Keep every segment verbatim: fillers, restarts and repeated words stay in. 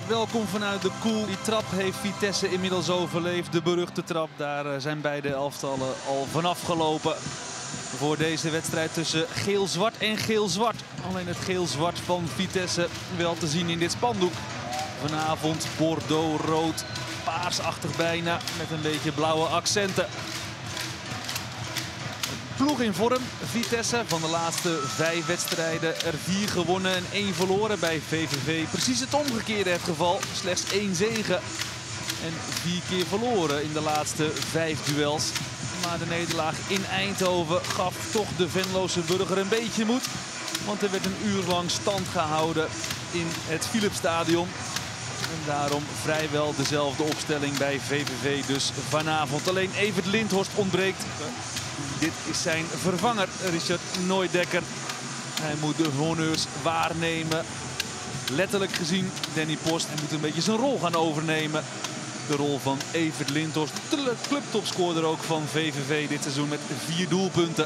Welkom vanuit de Koel. Die trap heeft Vitesse inmiddels overleefd. De beruchte trap, daar zijn beide elftallen al vanaf gelopen. Voor deze wedstrijd tussen geel-zwart en geel-zwart. Alleen het geel-zwart van Vitesse wel te zien in dit spandoek. Vanavond Bordeaux-rood, paarsachtig bijna, met een beetje blauwe accenten. Ploeg in vorm, Vitesse, van de laatste vijf wedstrijden er vier gewonnen en één verloren. Bij V V V precies het omgekeerde het geval, slechts één zege en vier keer verloren in de laatste vijf duels. Maar de nederlaag in Eindhoven gaf toch de Venlose burger een beetje moed. Want er werd een uur lang stand gehouden in het Philipsstadion. En daarom vrijwel dezelfde opstelling bij V V V dus vanavond. Alleen Evert Lindhorst ontbreekt. Dit is zijn vervanger, Richard Nooidekker. Hij moet de honneurs waarnemen. Letterlijk gezien, Danny Post moet een beetje zijn rol gaan overnemen. De rol van Evert Lindhorst, de clubtopscorer ook van V V V dit seizoen met vier doelpunten.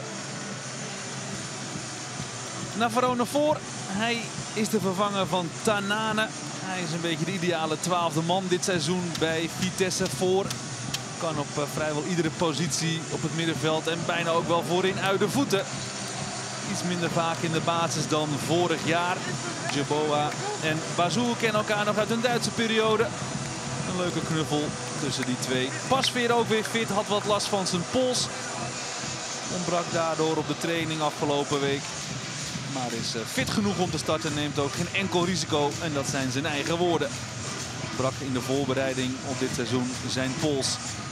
Navarone voor. Hij is de vervanger van Tanane. Hij is een beetje de ideale twaalfde man dit seizoen bij Vitesse voor. Kan op uh, vrijwel iedere positie op het middenveld en bijna ook wel voorin uit de voeten. Iets minder vaak in de basis dan vorig jaar. Jeboa en Bazoer kennen elkaar nog uit een Duitse periode. Een leuke knuffel tussen die twee. Pasveer ook weer fit, had wat last van zijn pols. Ontbrak daardoor op de training afgelopen week. Maar is uh, fit genoeg om te starten, neemt ook geen enkel risico. En dat zijn zijn eigen woorden. Brak in de voorbereiding op dit seizoen zijn pols.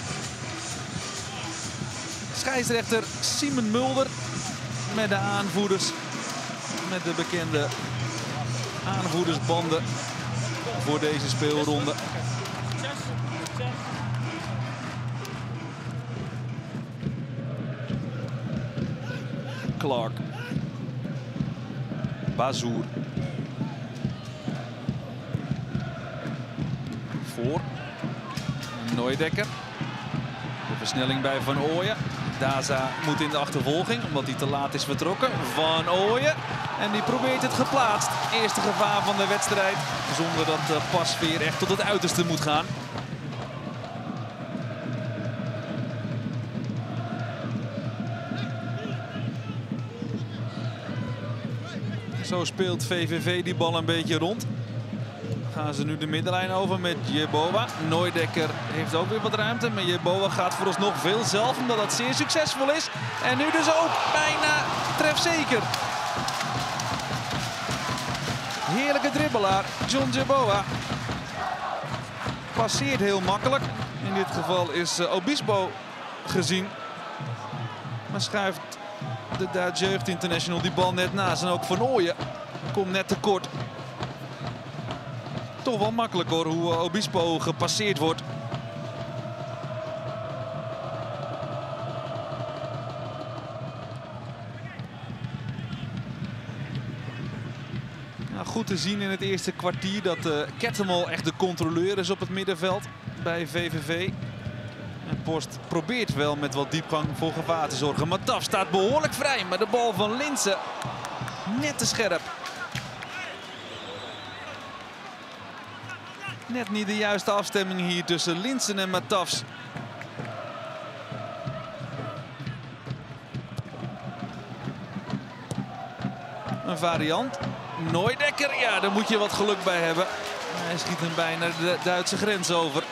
Scheidsrechter Simon Mulder met de aanvoerders. Met de bekende aanvoerdersbanden voor deze speelronde. Clark. Bazoer. Voor. Nooidekker. De versnelling bij Van Ooyen. Daza moet in de achtervolging omdat hij te laat is vertrokken. Van Ooyen. En die probeert het geplaatst. Eerste gevaar van de wedstrijd. Zonder dat de Pasveer echt tot het uiterste moet gaan. Zo speelt V V V die bal een beetje rond. Gaan ze nu de middenlijn over met Jeboa. Nooidekker heeft ook weer wat ruimte. Maar Jeboa gaat vooralsnog veel zelf omdat dat zeer succesvol is. En nu dus ook bijna trefzeker. Heerlijke dribbelaar, John Jeboa. Passeert heel makkelijk. In dit geval is uh, Obispo gezien. Maar schuift de Duitse jeugdinternational die bal net naast. En ook Van Ooyen komt net tekort. Toch wel makkelijk hoor, hoe Obispo gepasseerd wordt. Nou, goed te zien in het eerste kwartier dat uh, Kettemel echt de controleur is op het middenveld bij V V V. En Post probeert wel met wat diepgang voor gevaar te zorgen. Mataf staat behoorlijk vrij, maar de bal van Linssen net te scherp. Net niet de juiste afstemming hier tussen Linssen en Matafs. Een variant. Nooidekker, ja, daar moet je wat geluk bij hebben. Hij schiet hem bijna de Duitse grens over.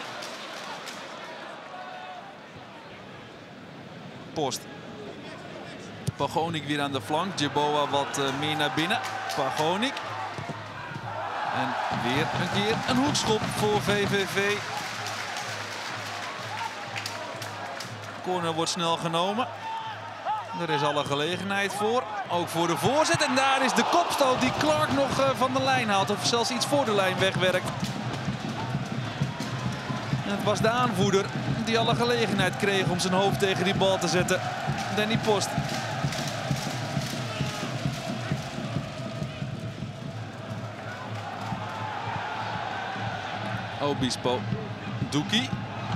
Post. Pagonik weer aan de flank. Jeboa wat uh, meer naar binnen. Pagonik. En weer een keer een hoekschop voor V V V. Corner wordt snel genomen. Er is alle gelegenheid voor. Ook voor de voorzet. En daar is de kopstoot die Clark nog uh, van de lijn haalt. Of zelfs iets voor de lijn wegwerkt. En het was de aanvoerder die alle gelegenheid kreeg om zijn hoofd tegen die bal te zetten. Danny Post. Obispo. Doekie.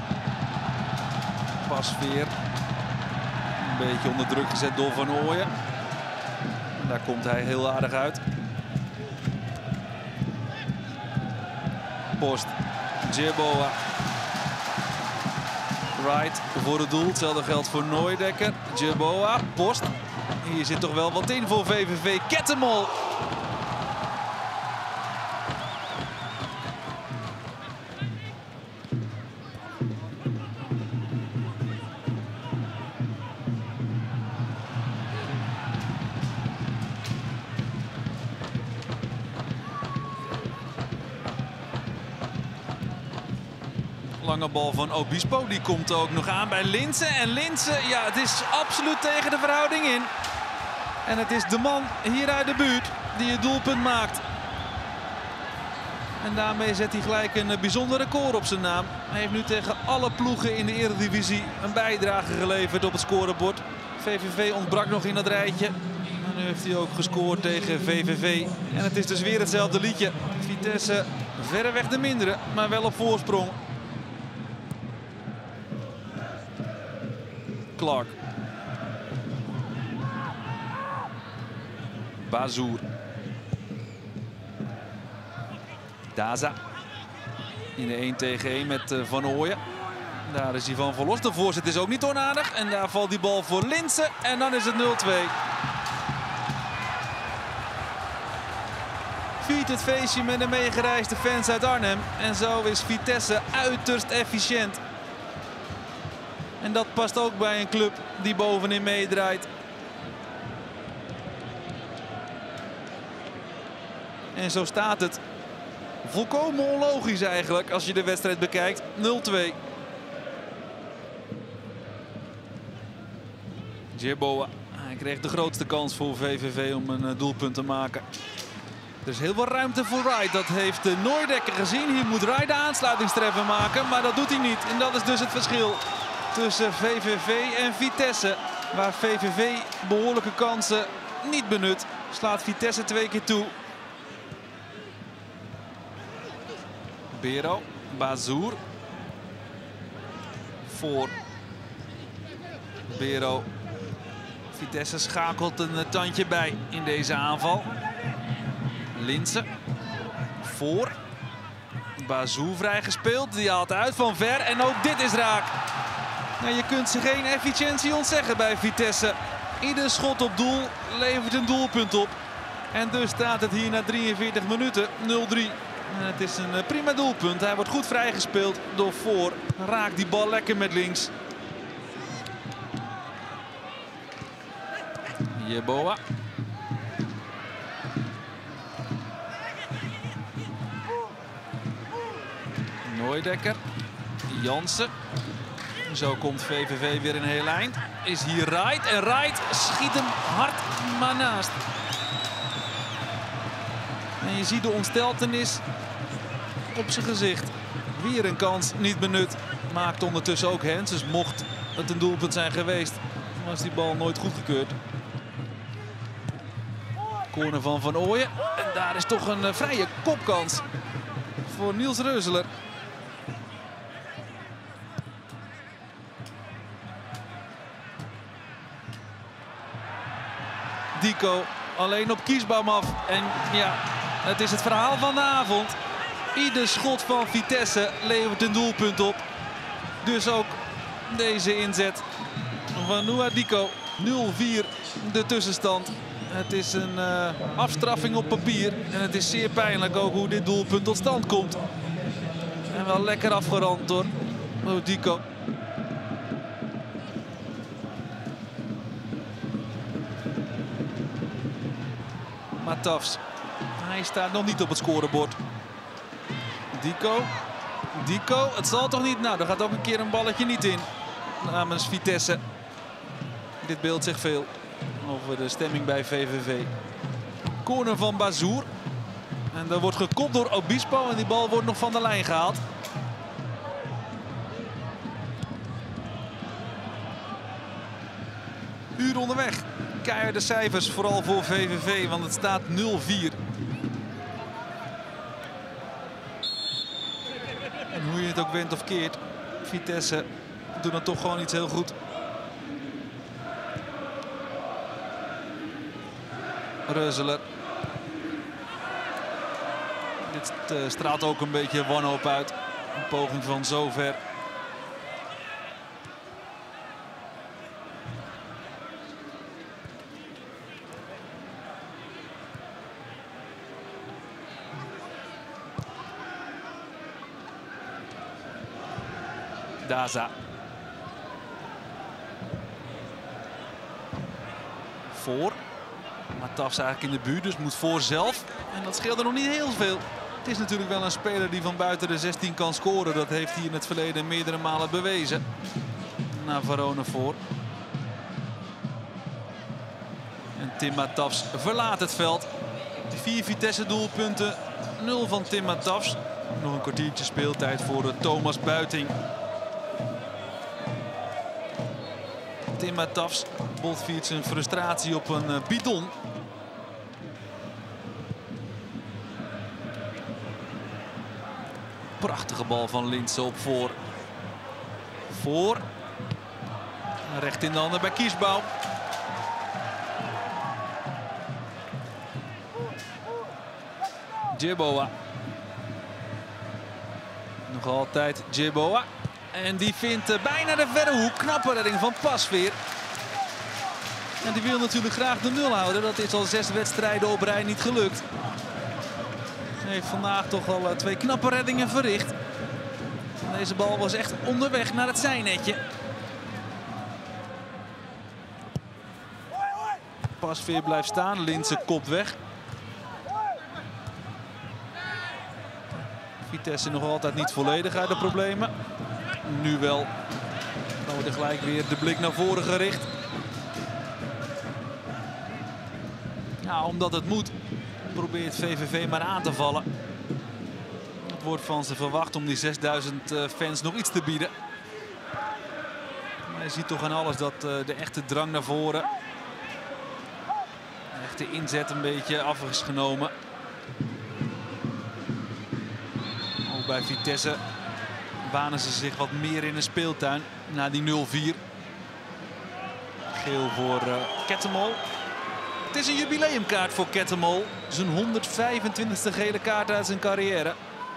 Pasveer. Een beetje onder druk gezet door Van Ooyen. En daar komt hij heel aardig uit. Post. Djeboa. Wright voor het doel. Hetzelfde geldt voor Nooidekker. Djeboa. Post. Hier zit toch wel wat in voor V V V. Kettemol. Lange bal van Obispo, die komt ook nog aan bij Linssen. En Linssen, ja, het is absoluut tegen de verhouding in. En het is de man hier uit de buurt die het doelpunt maakt. En daarmee zet hij gelijk een bijzonder record op zijn naam. Hij heeft nu tegen alle ploegen in de Eredivisie een bijdrage geleverd op het scorebord. V V V ontbrak nog in dat rijtje. En nu heeft hij ook gescoord tegen V V V. En het is dus weer hetzelfde liedje. Vitesse verreweg de mindere, maar wel op voorsprong. Clark. Bazoer. Daza. In de één tegen één met uh, Van Ooyen. Daar is hij van verlost. De voorzet is ook niet onaardig. En daar valt die bal voor Linssen. En dan is het nul twee. Viert het feestje met de meegereisde fans uit Arnhem. En zo is Vitesse uiterst efficiënt. En dat past ook bij een club die bovenin meedraait. En zo staat het. Volkomen onlogisch eigenlijk als je de wedstrijd bekijkt. nul twee. Djeboa. Hij kreeg de grootste kans voor V V V om een doelpunt te maken. Er is heel veel ruimte voor Wright. Dat heeft de Nooidekker gezien. Hier moet Wright de aansluitingstreffer maken. Maar dat doet hij niet. En dat is dus het verschil tussen V V V en Vitesse. Waar V V V behoorlijke kansen niet benut, slaat Vitesse twee keer toe. Bero, Bazoer. Voor Bero. Vitesse schakelt een tandje bij in deze aanval. Linssen. Voor. Bazoer vrijgespeeld. Die haalt uit van ver. En ook dit is raak. Nou, je kunt ze geen efficiëntie ontzeggen bij Vitesse. Ieder schot op doel levert een doelpunt op. En dus staat het hier na drieënveertig minuten nul drie. En het is een prima doelpunt. Hij wordt goed vrijgespeeld door Voor. Raakt die bal lekker met links. Djeboa. Nooidekker. Jansen. Zo komt V V V weer een heel eind. Is hier Wright. En Wright schiet hem hard maar naast. En je ziet de ontsteltenis op zijn gezicht. Weer een kans niet benut. Maakt ondertussen ook Hens. Dus mocht het een doelpunt zijn geweest, was die bal nooit goedgekeurd. Corner van Van Ooyen. En daar is toch een uh, vrije kopkans voor Niels Reuseler. Dico alleen op Kiesbaum af. En ja, het is het verhaal van de avond. Ieder schot van Vitesse levert een doelpunt op. Dus ook deze inzet van Noah Dico. nul vier de tussenstand. Het is een uh, afstraffing op papier. En het is zeer pijnlijk ook hoe dit doelpunt tot stand komt. En wel lekker afgerand door Dico. Matafs. Hij staat nog niet op het scorebord. Dico. Dico. Het zal toch niet? Nou, er gaat ook een keer een balletje niet in. Namens Vitesse. Dit beeld zegt veel over de stemming bij V V V. Corner van Bazoer. En daar wordt gekopt door Obispo. En die bal wordt nog van de lijn gehaald. Uur onderweg. Keiharde cijfers, vooral voor V V V, want het staat nul vier. En hoe je het ook went of keert, Vitesse doet dan toch gewoon iets heel goed. Reuseler. Dit Het uh, straalt ook een beetje wanhoop uit. Een poging van zover. Daza. Voor. Matafs eigenlijk in de buurt, dus moet voor zelf. En dat scheelde nog niet heel veel. Het is natuurlijk wel een speler die van buiten de zestien kan scoren. Dat heeft hij in het verleden meerdere malen bewezen. Navarone voor. En Tim Matafs verlaat het veld. De vier Vitesse doelpunten. nul van Tim Matafs. Nog een kwartiertje speeltijd voor Thomas Buiting. Tim Matafs botviert zijn frustratie op een bidon. Prachtige bal van Linse op voor. Voor. Recht in de handen bij Kiesbaum. Djeboa. Nog altijd Djeboa. En die vindt bijna de verre hoek. Knappe redding van Pasveer. En die wil natuurlijk graag de nul houden. Dat is al zes wedstrijden op rij niet gelukt. Hij heeft vandaag toch al twee knappe reddingen verricht. Deze bal was echt onderweg naar het zijnetje. Pasveer blijft staan. Linse kopt weg. Vitesse nog altijd niet volledig uit de problemen. Nu wel. Dan wordt er gelijk weer de blik naar voren gericht. Ja, omdat het moet, probeert V V V maar aan te vallen. Het wordt van ze verwacht om die zesduizend fans nog iets te bieden. Maar je ziet toch aan alles dat de echte drang naar voren, de echte inzet een beetje af is genomen. Ook bij Vitesse banen ze zich wat meer in de speeltuin na die nul vier. Geel voor uh, Kettemol. Het is een jubileumkaart voor Kettemol. Zijn honderdvijfentwintigste gele kaart uit zijn carrière.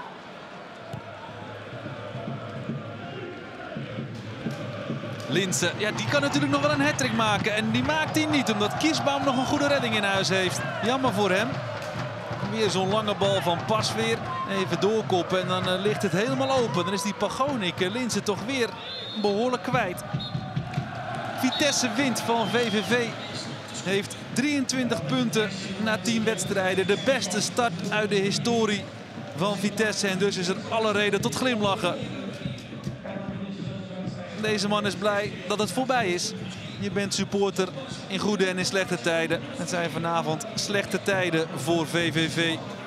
Linse, ja, die kan natuurlijk nog wel een hattrick maken. En die maakt hij niet, omdat Kiesbaum nog een goede redding in huis heeft. Jammer voor hem. Weer zo'n lange bal van Pasveer. Even doorkoppen en dan uh, ligt het helemaal open. Dan is die Pagonik uh, Linse toch weer behoorlijk kwijt. Vitesse wint van V V V. Heeft drieëntwintig punten na tien wedstrijden. De beste start uit de historie van Vitesse. En dus is er alle reden tot glimlachen. Deze man is blij dat het voorbij is. Je bent supporter in goede en in slechte tijden. Het zijn vanavond slechte tijden voor V V V.